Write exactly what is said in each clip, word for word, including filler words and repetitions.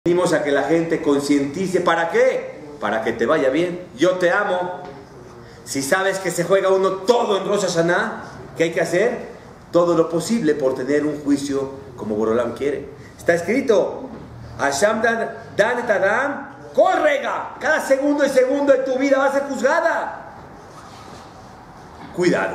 Venimos a que la gente concientice. ¿Para qué? Para que te vaya bien. Yo te amo. Si sabes que se juega uno todo en Rosh Hashanah, ¿qué hay que hacer? Todo lo posible por tener un juicio como Borolam quiere. Está escrito: Hasham dan et adam kol rega. Cada segundo y segundo de tu vida va a ser juzgada. Cuidado.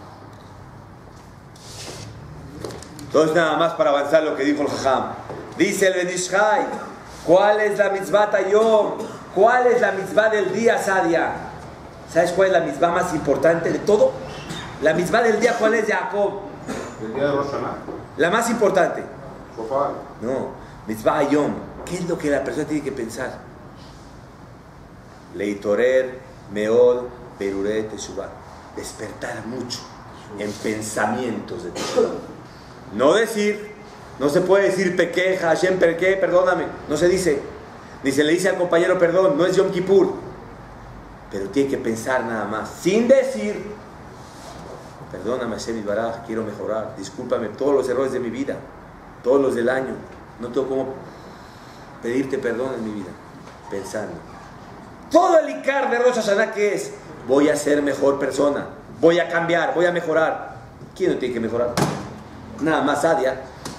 Entonces, nada más para avanzar lo que dijo el Jajam. Dice el Ben Ish Chai: ¿cuál es la mitzvah Tayom? ¿Cuál es la mitzvah del día, Sadia? ¿Sabes cuál es la mitzvah más importante de todo? La mitzvah del día, ¿cuál es, Jacob? ¿El día de Rosh Hashanah? La más importante. Shofar. No, mitzvah Ayom. ¿Qué es lo que la persona tiene que pensar? Leitorer, meod, beruret, teshuvah. Despertar mucho en pensamientos de teshuvah. No decir... No se puede decir pequeja, Hashem, pequé, perdóname. No se dice. Ni se le dice al compañero perdón. No es Yom Kippur. Pero tiene que pensar nada más. Sin decir: perdóname, Hashem Yisbaraj, quiero mejorar. Discúlpame todos los errores de mi vida. Todos los del año. No tengo cómo pedirte perdón en mi vida. Pensando. Todo el Ikar de Rosh Hashanah, ¿qué es? Voy a ser mejor persona. Voy a cambiar, voy a mejorar. ¿Quién no tiene que mejorar? Nada más Sadia.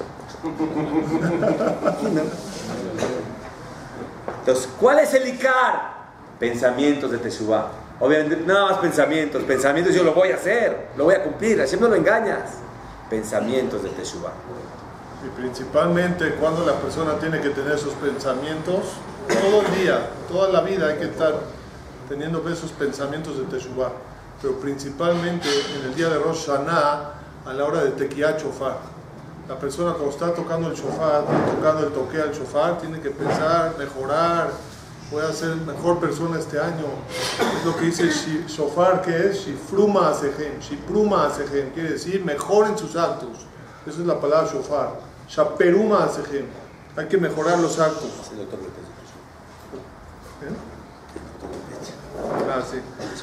Entonces, ¿cuál es el Ikar? Pensamientos de Teshuvah. Obviamente, nada más pensamientos. Pensamientos yo lo voy a hacer, lo voy a cumplir. Hashem, no lo engañas. Pensamientos de Teshuvah. Y principalmente cuando la persona tiene que tener esos pensamientos todo el día, toda la vida hay que estar teniendo esos pensamientos de Teshuvah. Pero principalmente en el día de Rosh Hashanah, a la hora de Tekiat Shofar. La persona cuando está tocando el shofar, tocando el toque al shofar, tiene que pensar, mejorar, voy a ser mejor persona este año. Es lo que dice shofar, que es shifruma asejem, shipruma asejem, quiere decir mejor en sus actos. Esa es la palabra shofar. Shaperuma asejem, hay que mejorar los actos. ¿Eh? Ah, sí.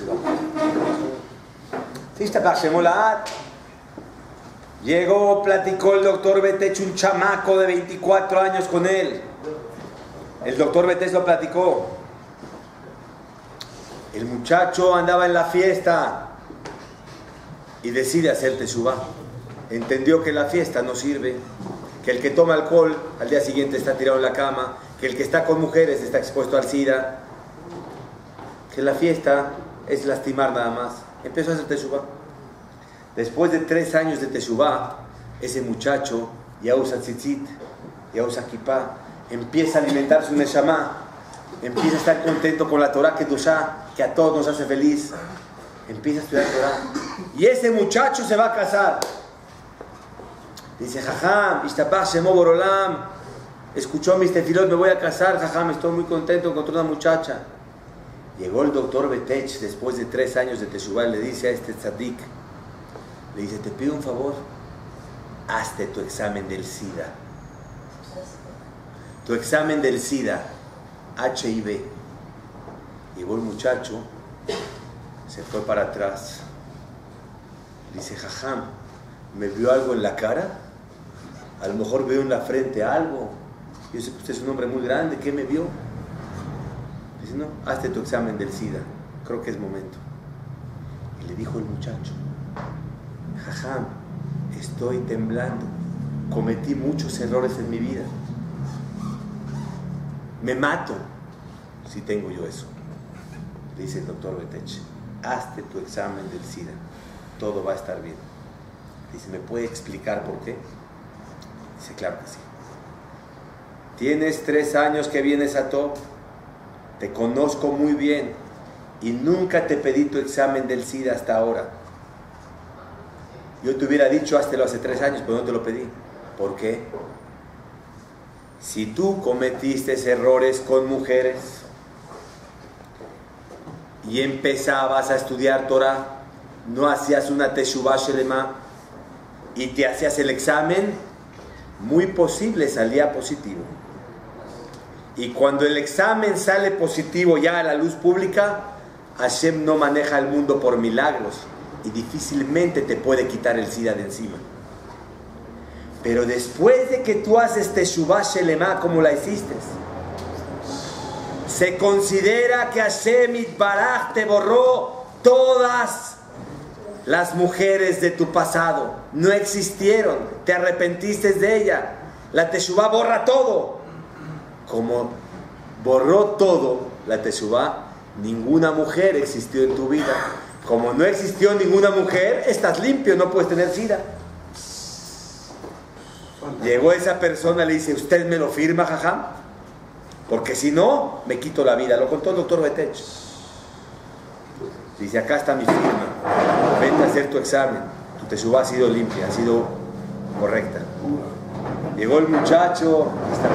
Sí, está para Shemolat. Llegó, platicó el doctor Betech, un chamaco de veinticuatro años con él. El doctor Betech lo platicó. El muchacho andaba en la fiesta y decide hacer teshuvah. Entendió que la fiesta no sirve, que el que toma alcohol al día siguiente está tirado en la cama, que el que está con mujeres está expuesto al SIDA, que la fiesta es lastimar nada más. Empezó a hacer teshuvah. Después de tres años de teshuvah, ese muchacho ya usa tzitzit, ya usa kippah, empieza a alimentar su neshama, empieza a estar contento con la Torah Kedushá, que a todos nos hace feliz, empieza a estudiar Torah. Y ese muchacho se va a casar. Dice: Jajam, Ishtabach Shemo Borolam, escuchó mis tefilot, me voy a casar, Jajam, estoy muy contento, encontré una muchacha. Llegó el doctor Betech después de tres años de teshuvah y le dice a este tzadik, le dice: te pido un favor, hazte tu examen del SIDA. Tu examen del SIDA, H I V. Llegó el muchacho, se fue para atrás. Dice: Jajam, ¿me vio algo en la cara? A lo mejor veo en la frente algo. Yo sé que usted es un hombre muy grande, ¿qué me vio? Dice: no, hazte tu examen del SIDA, creo que es momento. Y le dijo el muchacho: Jajam, estoy temblando, cometí muchos errores en mi vida, me mato si tengo yo eso. Dice el doctor Betech: hazte tu examen del SIDA, todo va a estar bien. Dice: ¿me puede explicar por qué? Dice: claro que sí. Tienes tres años que vienes a Top, te conozco muy bien y nunca te pedí tu examen del SIDA hasta ahora. Yo te hubiera dicho: háztelo hace tres años, pero no te lo pedí. ¿Por qué? Si tú cometiste errores con mujeres y empezabas a estudiar Torah, no hacías una teshuvah shelema y te hacías el examen, muy posible salía positivo. Y cuando el examen sale positivo ya a la luz pública, Hashem no maneja el mundo por milagros y difícilmente te puede quitar el SIDA de encima. Pero después de que tú haces Teshuvah Shelema como la hiciste, Se considera que Hashem Yitbaraj te borró todas las mujeres de tu pasado. No existieron, te arrepentiste de ella. La Teshuvá borra todo. Como borró todo la Teshuvá, ninguna mujer existió en tu vida. Como no existió ninguna mujer, estás limpio, no puedes tener sida. Llegó esa persona, le dice, ¿usted me lo firma, jajam? Porque si no, me quito la vida. Lo contó el doctor Betech. Dice, acá está mi firma. Vente a hacer tu examen. Tu teshuvá ha sido limpia, ha sido correcta. Llegó el muchacho,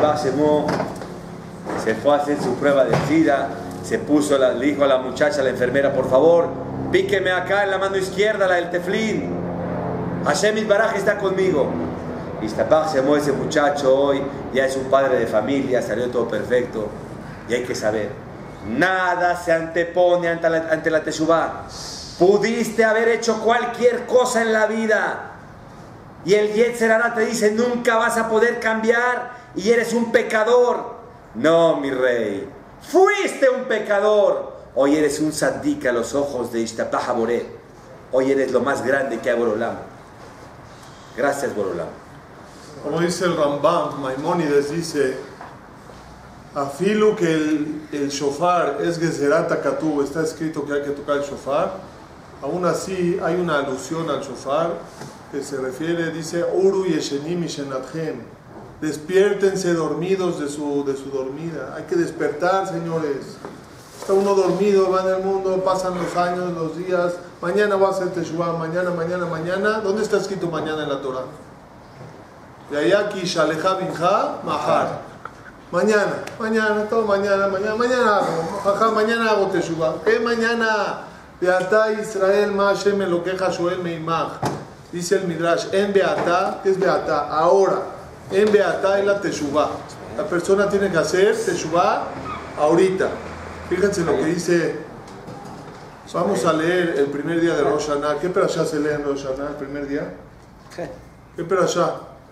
se fue a hacer su prueba de sida. Se puso, la, le dijo a la muchacha, a la enfermera, por favor, píqueme acá en la mano izquierda, la del teflín. Hashem Yitbaraj está conmigo. Y se llamó ese muchacho hoy, ya es un padre de familia, salió todo perfecto. Y hay que saber, nada se antepone ante la, ante la teshuvá. Pudiste haber hecho cualquier cosa en la vida y el Yetzer Hara te dice, nunca vas a poder cambiar y eres un pecador. No, mi rey, fuiste un pecador. Hoy eres un saddik a los ojos de Ishtapah Boré. Hoy eres lo más grande que hay Borolam. Gracias, Borolam. Como dice el Rambam, Maimónides dice, afilu que el, el shofar es Gezerat HaKatuv, está escrito que hay que tocar el shofar, aún así hay una alusión al shofar que se refiere, dice, Uru yeshenim mishenatchem, despiértense dormidos de su, de su dormida. Hay que despertar, señores. Está uno dormido, va en el mundo, pasan los años, los días, mañana va a hacer teshuvah, mañana, mañana, mañana. ¿Dónde está escrito mañana en la Torah? Yayaki shaleja binja mahar. Mañana, mañana, todo mañana, mañana, mañana hago, jaja, mañana hago teshuvah. ¿Qué mañana? Beatá Israel ma Hashem elokeja shoel meimach. Dice el Midrash, en Beatá, ¿qué es Beatá? Ahora, en Beatá es la teshuvah. La persona tiene que hacer teshuvah ahorita. Fíjense lo que dice. Vamos a leer el primer día de Rosh Hashanah. ¿Qué perashá se lee en Rosh Hashanah el primer día? ¿Qué? ¿Qué perashá?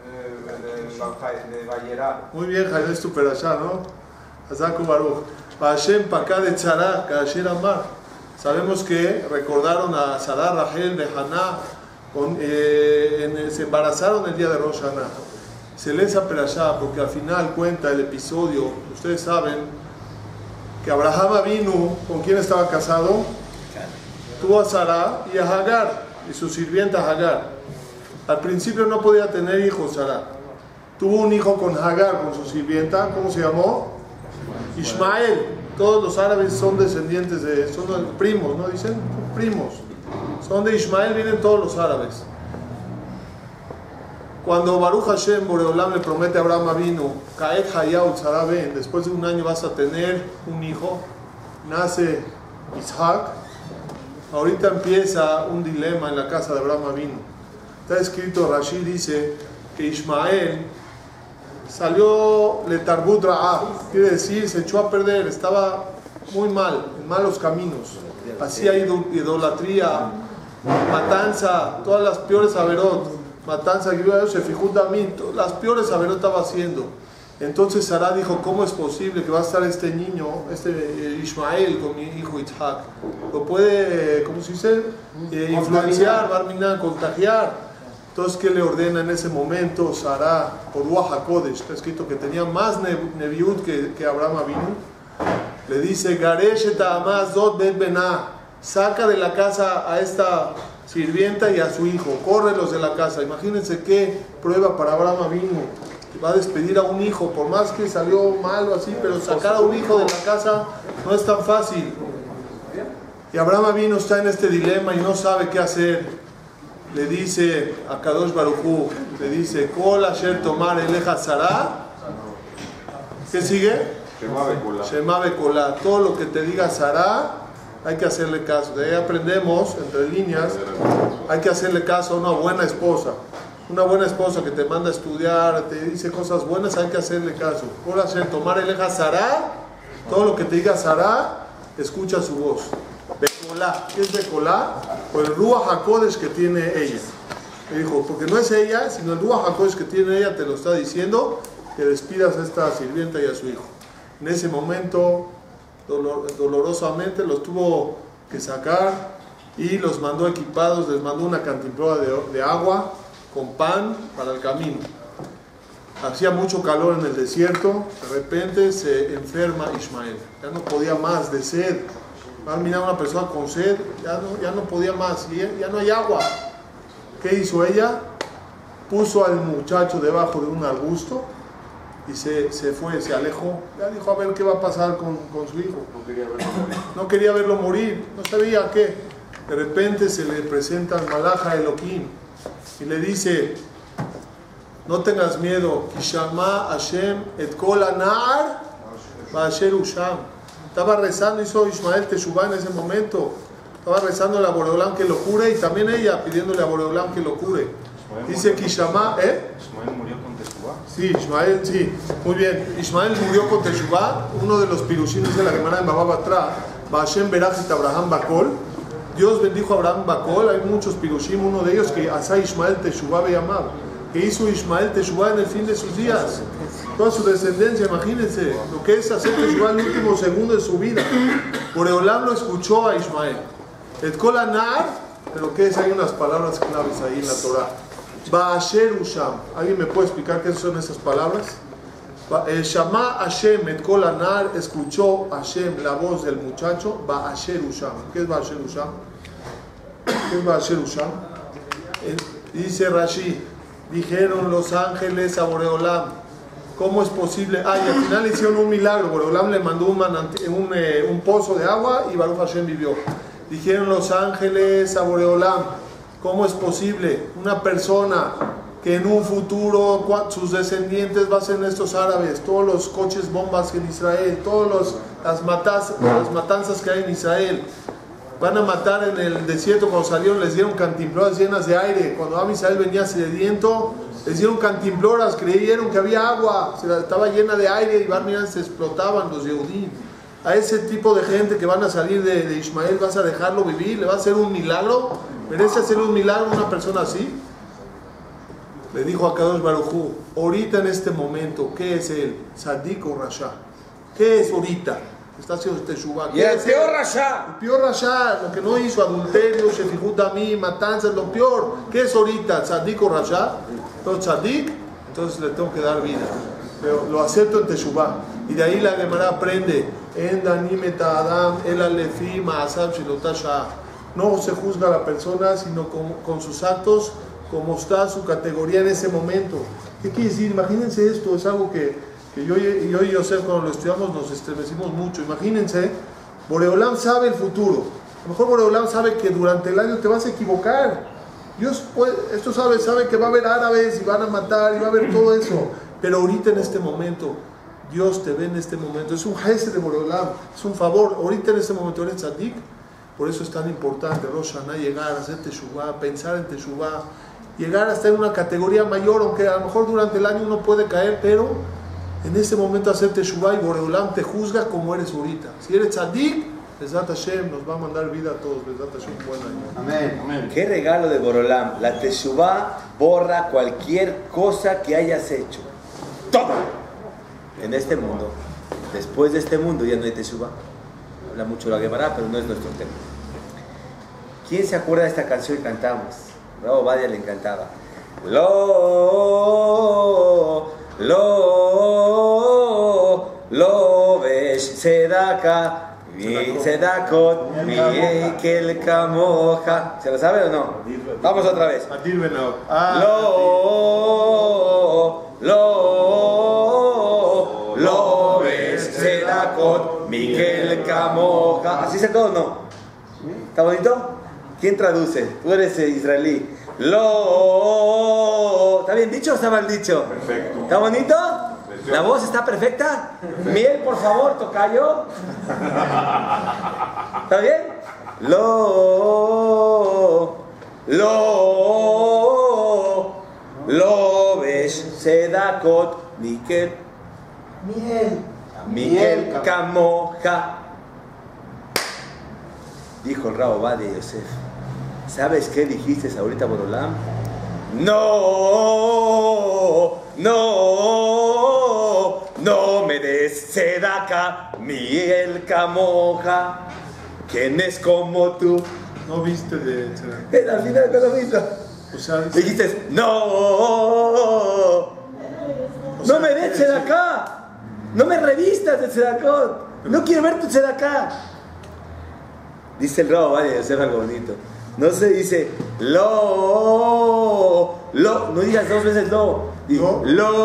de Vayera. Muy bien, Jaime, es tu perashá, ¿no? Hazaku Baruch. Hashem Pakad de Tzara, Kasher Amar. Sabemos que recordaron a Sarah, Rachel, de Haná, con, eh, en, se embarazaron el día de Rosh Hashanah. Se lee esa perashá porque al final cuenta el episodio. Ustedes saben que Abraham Avinu, ¿con quién estaba casado? Tuvo a Sarah y a Hagar, y su sirvienta Hagar. Al principio no podía tener hijos Sarah. Tuvo un hijo con Hagar, con su sirvienta. ¿Cómo se llamó? Ismael. Todos los árabes son descendientes de, son primos, ¿no? Dicen primos. Son de Ismael, vienen todos los árabes. Cuando Baruch Hashem Boreolam le promete a Abraham Avinu, Kaet Hayau Tzara Ben, después de un año vas a tener un hijo, nace Isaac. Ahorita empieza un dilema en la casa de Abraham Avinu. Está escrito, Rashi dice que Ismael salió letarbut ra'ah, quiere decir, se echó a perder, estaba muy mal, en malos caminos. Hacía idolatría, matanza, todas las peores averot, matanza, se fijó también, las peores averot estaba haciendo. Entonces Sarah dijo, ¿cómo es posible que va a estar este niño, este Ismael con mi hijo Isaac? Lo puede, ¿cómo se dice? Eh, influenciar, barminar, contagiar. Entonces, ¿qué le ordena en ese momento Sarah por Ruach HaKodesh? Está escrito que tenía más neviut que, que Abraham Avinu. Le dice, Garesh et ha'amaz zot bet benah, saca de la casa a esta sirvienta y a su hijo, córrelos de la casa. Imagínense qué prueba para Abraham Avinu. Va a despedir a un hijo, por más que salió mal o así, pero sacar a un hijo de la casa no es tan fácil. Y Abraham Avinu está en este dilema y no sabe qué hacer. Le dice a Kadosh Baruj Hu, le dice, Kol asher tomar eleja Sarah. ¿Qué sigue? Shema bekolá. Todo lo que te diga Sarah, hay que hacerle caso. De ahí aprendemos, entre líneas, hay que hacerle caso a una buena esposa. Una buena esposa que te manda a estudiar, te dice cosas buenas, hay que hacerle caso. Kol asher tomar eleja Sarah. Todo lo que te diga Sarah, escucha su voz. Bekolá. ¿Qué es Bekolá? O el Ruach HaKodesh que tiene ella. Me dijo, porque no es ella, sino el Ruach HaKodesh que tiene ella te lo está diciendo, que despidas a esta sirvienta y a su hijo. En ese momento dolor, dolorosamente, los tuvo que sacar y los mandó equipados, les mandó una cantimplora de, de agua con pan para el camino. Hacía mucho calor en el desierto, de repente se enferma Ismael, ya no podía más de sed. Va a mirar a una persona con sed, ya no, ya no podía más, ya, ya no hay agua. ¿Qué hizo ella? Puso al muchacho debajo de un arbusto y se, se fue, se alejó. Ya dijo a ver qué va a pasar con, con su hijo. No quería verlo morir. No quería verlo morir, no sabía qué. De repente se le presenta al Malaja Elohim y le dice: no tengas miedo, Kishama Hashem et kol anar ba'asher usham. Estaba rezando, hizo Ismael Teshuvá en ese momento. Estaba rezando a Boreolam que lo cure y también ella pidiéndole a Boreolam que lo cure. Dice Kishama, ¿eh? Ismael murió con Teshuvá. Sí, Ismael, sí, muy bien. Ismael murió con Teshuvá, uno de los pirushim de la Gemara en Baba Batra, Ba'ashem berachit Abraham Bakol. Dios bendijo a Abraham Bakol. Hay muchos pirushim, uno de ellos que Asa Ismael Teshuvá Beyamab, que hizo Ismael Teshuvá en el fin de sus días. Toda su descendencia, imagínense lo que es hacer Teshuvá en el último segundo de su vida. Boreolam lo escuchó a Ismael. Et kol anar, pero que es, hay unas palabras claves ahí en la Torah. Ba'asher usham. ¿Alguien me puede explicar qué son esas palabras? Shama Hashem et kol anar, escuchó Hashem la voz del muchacho. Ba'asher usham. ¿Qué es Ba'asher usham? ¿Qué es Ba'asher usham? Dice Rashi, dijeron los ángeles a Boreolam: ¿cómo es posible? Ah, y al final hicieron un milagro. Boreolam le mandó un, manant- un, eh, un pozo de agua y Baruch Hashem vivió. Dijeron los ángeles a Boreolam: ¿cómo es posible una persona que en un futuro sus descendientes van a ser estos árabes, todos los coches bombas en Israel, todas las, matas, las matanzas que hay en Israel, van a matar en el desierto? Cuando salieron les dieron cantimploras llenas de aire. Cuando Am Israel venía sediento, les dieron cantimploras, creyeron que había agua, estaba llena de aire y van, miran, se explotaban los Yehudim. A ese tipo de gente que van a salir de, de Ismael, ¿vas a dejarlo vivir? ¿Le va a hacer un milagro? ¿Merece hacer un milagro una persona así? Le dijo a Kadosh Baruj Hu: ahorita en este momento, ¿qué es él? ¿Sadik o Rasha? ¿Qué es ahorita? Está haciendo Teshuvá. Y el peor Rasha. El peor Rasha, lo que no hizo, adulterio, Shefihut Damim, matanzas, lo peor. ¿Qué es ahorita? ¿Sadik o Rasha? Entonces, Sadik, entonces le tengo que dar vida. Pero lo acepto en Teshuvá. Y de ahí la Gemara aprende: En Danim et Adam, el Alefi, Maasab, Shilotasha. No se juzga a la persona, sino con, con sus actos, como está su categoría en ese momento. ¿Qué quiere decir? Imagínense esto, es algo que, que yo, yo y Yosef cuando lo estudiamos nos estremecimos mucho. Imagínense, Boreolam sabe el futuro. A lo mejor Boreolam sabe que durante el año te vas a equivocar. Dios, pues, esto sabe, sabe que va a haber árabes y van a matar y va a haber todo eso. Pero ahorita en este momento, Dios te ve en este momento. Es un jefe de Boreolam, es un favor. Ahorita en este momento eres tzadik. Por eso es tan importante, Rosh Hashanah, llegar a hacer Teshuvá, pensar en Teshuvá, llegar a estar en una categoría mayor, aunque a lo mejor durante el año uno puede caer, pero en ese momento hacer Teshuvá y Boreolam te juzga como eres ahorita. Si eres tzadik, Bezat Hashem nos va a mandar vida a todos. Bezat Hashem, buen año. Amén. Amén. Qué regalo de Boreolam. La Teshuvá borra cualquier cosa que hayas hecho. Todo. En este mundo. Después de este mundo ya no hay Teshuvá. Habla mucho la Gemara, pero no es nuestro tema. ¿Quién se acuerda de esta canción que cantamos? Bravo, Badia le encantaba. Lo, lo, lo ves, sedaka, mi sedakot, mi ekel kamoja. ¿Se lo sabe o no? Vamos otra vez. Adir Benao. Lo, lo, lo ves, sedakot, mi ekel kamoja. ¿Así se todo o no? ¿Está bonito? ¿Quién traduce? Tú eres israelí. Lo... ¿Está bien dicho o está mal dicho? Perfecto. ¿Está bonito? ¿La voz está perfecta? Miel, por favor, tocayo. ¿Está bien? Lo... Lo... Lo ves, sedakot, mikel. Miel. Mikel kamoja. Dijo el Rabo Badia Yosef: ¿sabes qué dijiste ahorita, Boreolam? No, no, no me des des tzedaka, miel camoja, ¿quién es como tú? No viste de tzedakah. Eh, Al final no lo viste. O sea, Dijiste, no, o no sea, me des tzedaka, no me revistas de tzedakot, no quiero ver tu tzedaka. Dice el Rabo, vale, hacer algo bonito. No se dice lo, lo, no digas dos veces lo. Di, No.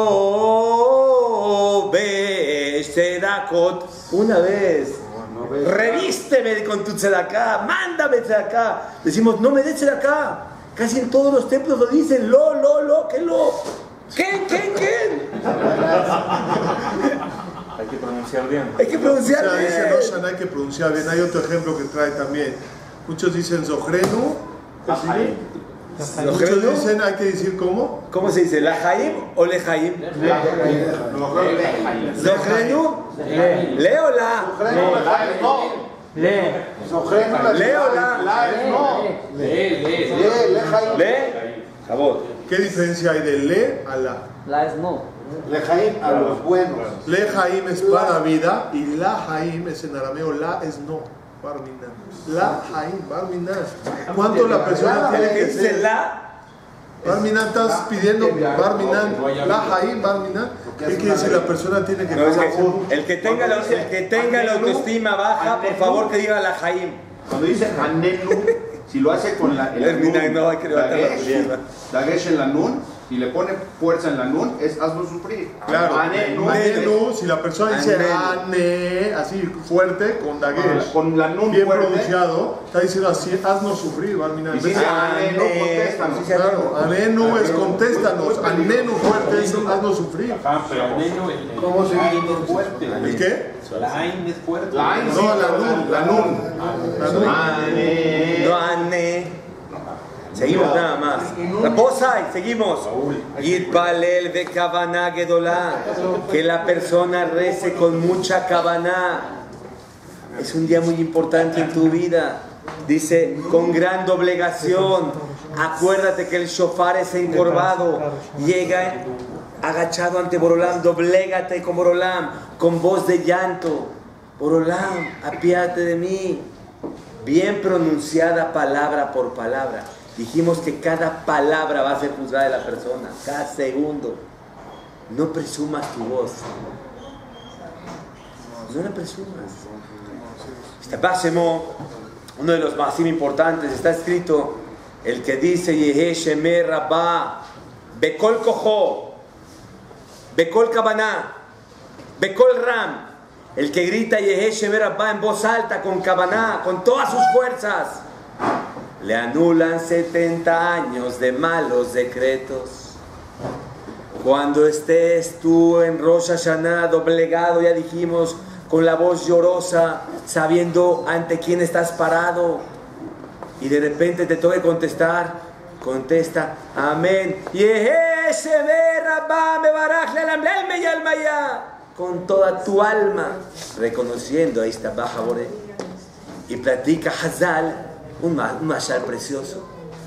lo ves tzedakot una vez. No ves. Revísteme con tu tzedakah, mándame tzedakah. Decimos, no me des tzedakah. Casi en todos los templos lo dicen, lo, lo, lo, ¿qué lo? ¿Qué, qué, qué? Hay que pronunciar bien. Hay que o pronunciar sea, dice bien. Roshan, hay que pronunciar bien. Hay otro ejemplo que trae también. Muchos dicen Zohrenu. ¿qué sigue? ¿Lo Muchos creo? dicen, hay que decir ¿cómo? ¿Cómo se dice? ¿La Jaim o le Jaim? ¿Zohrenu? ¿Leo la? Le. ¿Leo la? ¿Le? Favor. ¿Qué diferencia hay de le a la? La es no. Lejaim a los buenos. Le Jaim es para vida y la Jaim es en arameo, la es no. Barminan. La Jaim, Barminan. ¿Cuánto la persona tiene ¿Qué que dice ser? la? Barminan, estás pidiendo Barminan, la Jaim, Barminan. ¿Qué quiere decir? La persona tiene que No, es que el que tenga la, el que tenga la autoestima baja, por favor que diga la Jaim. Cuando dice Anenu, si lo hace con la, el Termina, nun, no, hay que levantar la dagesh, pierna. dagesh en la nun, y le pone fuerza en la nun, es hazlo sufrir. Claro, Anenu, Anenu, si la persona dice Anenu. ane, así fuerte, con dagesh, con la nun bien fuerte, pronunciado, está diciendo así, haznos sufrir, Barminan. y En vez dice de- Anenu, Ane- contéstanos. sí, sí, Claro, Anenu es contéstanos, Anenu fuerte es haznos sufrir. Ah, pero Neno, el, el, ¿Cómo se la dice? Ain es fuerte. ¿El qué? La Ain es fuerte. La Ain, sí, No, la nun, la nun. La nun. Ane. No ane. Seguimos nada más. Raposai, seguimos. Yitpalel de Kavaná Gedolá. Que la persona rece con mucha Kavaná. Es un día muy importante en tu vida. Dice, con gran doblegación. Acuérdate que el shofar es encorvado. Llega agachado ante Borolam. Doblégate con Borolam. Con voz de llanto. Borolam, apiádate de mí. Bien pronunciada palabra por palabra. Dijimos que cada palabra va a ser juzgada de la persona, cada segundo. No presumas tu voz. No la presumas. Básemo, uno de los más importantes, está escrito, el que dice Yehe Shemer Rabba, Bekol Kojo, Bekol Kabaná, Bekol Ram, el que grita Yehe Shemer Rabba en voz alta, con Kabaná, con todas sus fuerzas, le anulan setenta años de malos decretos. Cuando estés tú en Rosh Hashanah doblegado, ya dijimos, con la voz llorosa, sabiendo ante quién estás parado, y de repente te toque contestar, contesta, amén, con toda tu alma, reconociendo, ahí está Baja Boré, y platica Hazal, un, un mashal precioso.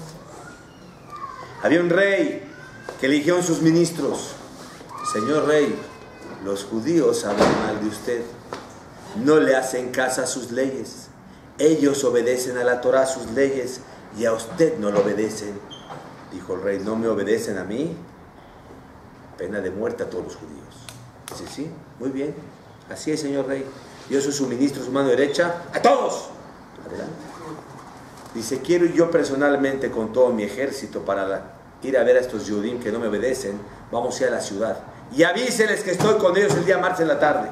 Había un rey que eligió a sus ministros. Señor rey, los judíos hablan mal de usted, no le hacen caso a sus leyes, ellos obedecen a la Torah, sus leyes, y a usted no lo obedecen. Dijo el rey, ¿no me obedecen a mí? Pena de muerte a todos los judíos. Dice, sí, muy bien, así es, señor rey, yo soy su ministro, su mano derecha, a todos. Adelante. Dice, quiero yo personalmente con todo mi ejército para la, ir a ver a estos Yudim que no me obedecen, vamos a ir a la ciudad y avíseles que estoy con ellos el día martes en la tarde.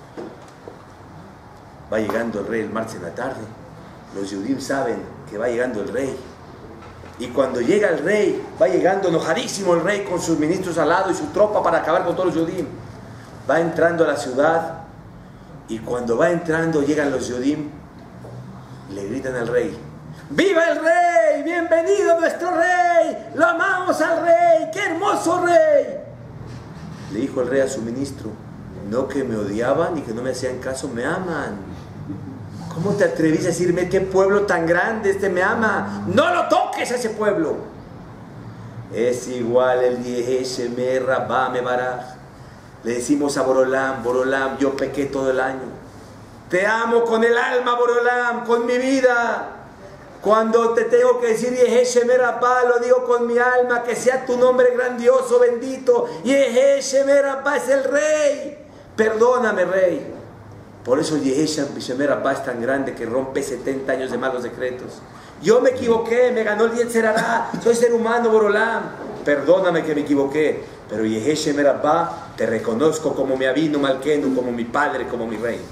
Va llegando el rey el martes en la tarde, los Yudim saben que va llegando el rey, y cuando llega el rey, va llegando enojadísimo el rey con sus ministros al lado y su tropa para acabar con todos los Yudim. Va entrando a la ciudad, y cuando va entrando llegan los Yudim, le gritan al rey, ¡viva el rey! ¡Bienvenido nuestro rey! ¡Lo amamos al rey! ¡Qué hermoso rey! Le dijo el rey a su ministro, no que me odiaban y que no me hacían caso, me aman. ¿Cómo te atrevís a decirme qué pueblo tan grande este me ama? ¡No lo toques a ese pueblo! Es igual el Yehe Shemer Rabba Mebaraj. Le decimos a Borolam, Borolam, yo pequé todo el año. Te amo con el alma, Borolam, con mi vida. Cuando te tengo que decir Yehe Shemer Abba, lo digo con mi alma, que sea tu nombre grandioso, bendito. Yehe Shemer Abba es el rey. Perdóname, rey. Por eso Yehe Shemer Abba es tan grande que rompe setenta años de malos decretos. Yo me equivoqué, me ganó el Yetzer Hará, soy ser humano, Borolam. Perdóname que me equivoqué, pero Yehe Shemer Abba, te reconozco como mi Abinu Malkenu, como mi padre, como mi rey.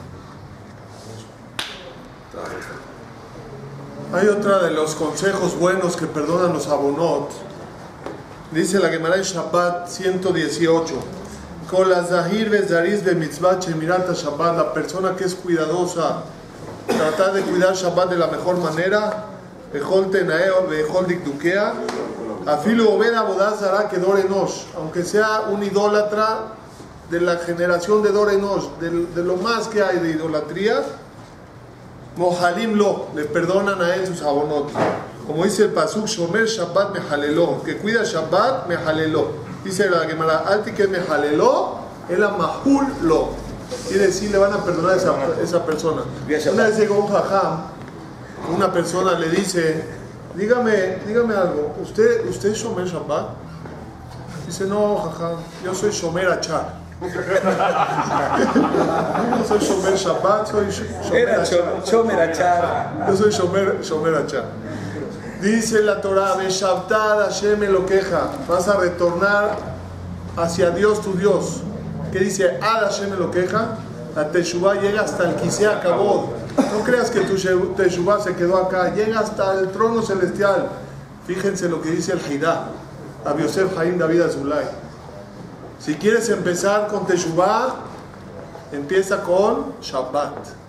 Hay otra de los consejos buenos que perdonan los abonot. Dice la Gemara en Shabbat ciento dieciocho. Kol azahir vezariz bemitzvah shemirat Shabbat. La persona que es cuidadosa, tratar de cuidar Shabbat de la mejor manera. Bechol tenaeo, bechol dikdukea. Afilu obed avodah zará que dor enosh. Aunque sea un idólatra de la generación de dor enosh, de, de lo más que hay de idolatría. Mohalim lo, le perdonan a él sus abonot. Como dice el pasuk, Shomer Shabbat mehalelo, que cuida Shabbat mehalelo. Dice la Gemara, alti que mehalelo, el mahul lo. Quiere decir, le van a perdonar a esa, esa persona. Una vez llegó un jajam, una persona le dice, dígame, dígame algo, ¿usted, usted es Shomer Shabbat? Dice, no, jajam, yo soy Shomer Achar. No soy Shomer Shabbat, soy Shomer Achar. Yo soy Shomer, Shomer Achar. Dice la Torah, Beshavtad Hashem Elokeja, vas a retornar hacia Dios tu Dios. ¿Qué dice? Ad Hashem Elokeja, la Teshuvah llega hasta el Kisea Kabod. No creas que tu Teshuvah se quedó acá, llega hasta el trono celestial. Fíjense lo que dice el Hidá, Rabbi Yosef Haim David Azulay. Si quieres empezar con Teshuvah, empieza con Shabbat.